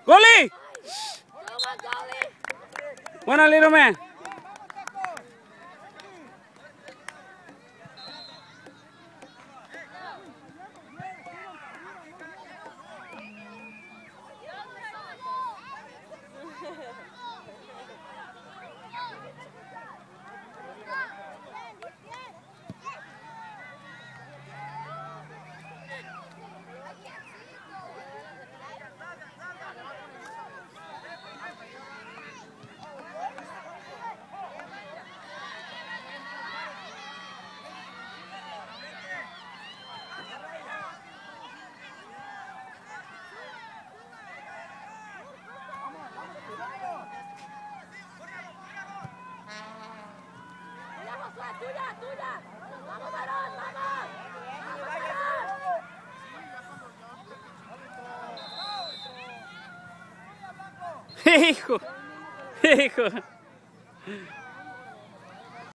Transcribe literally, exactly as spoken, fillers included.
¡Goli! Buena, little man. ¡Tuya, tuya! ¡Vamos, varón, vamos! ¡Vamos, varón! Hijo, hijo.